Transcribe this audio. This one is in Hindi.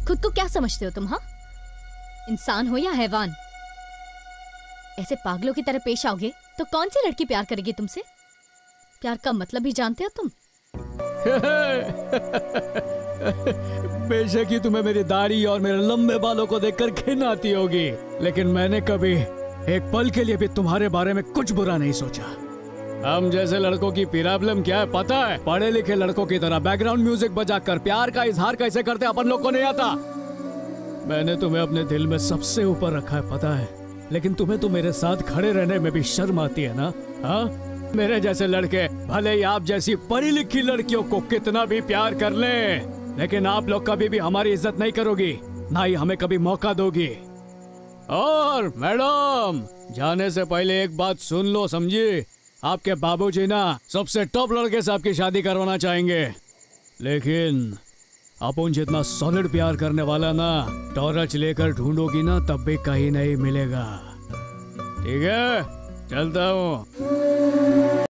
खुद को क्या समझते हो तुम? हाँ, इंसान हो या हैवान? ऐसे पागलों की तरह पेश आओगे तो कौन सी लड़की प्यार करेगी तुमसे? प्यार का मतलब ही जानते हो तुम? बेशक ही तुम्हें मेरी दाढ़ी और मेरे लंबे बालों को देखकर घिन आती होगी, लेकिन मैंने कभी एक पल के लिए भी तुम्हारे बारे में कुछ बुरा नहीं सोचा। हम जैसे लड़कों की प्रॉब्लम क्या है पता है? पढ़े लिखे लड़कों की तरह बैकग्राउंड म्यूजिक बजाकर प्यार का इजहार कैसे करते अपन लोग को नहीं आता। मैंने तुम्हें अपने दिल में सबसे ऊपर रखा है पता है, लेकिन तुम्हें तो मेरे साथ खड़े रहने में भी शर्म आती है ना? हाँ, मेरे जैसे लड़के भले ही आप जैसी पढ़ी लिखी लड़कियों को कितना भी प्यार कर लें, लेकिन आप लोग कभी भी हमारी इज्जत नहीं करोगी, ना ही हमें कभी मौका दोगी। और मैडम, जाने से पहले एक बात सुन लो समझी, आपके बाबूजी ना सबसे टॉप लड़के से आपकी शादी करवाना चाहेंगे, लेकिन अपन जितना सॉलिड प्यार करने वाला ना टॉर्च लेकर ढूंढोगी ना तब भी कहीं नहीं मिलेगा। ठीक है, चलता हूँ।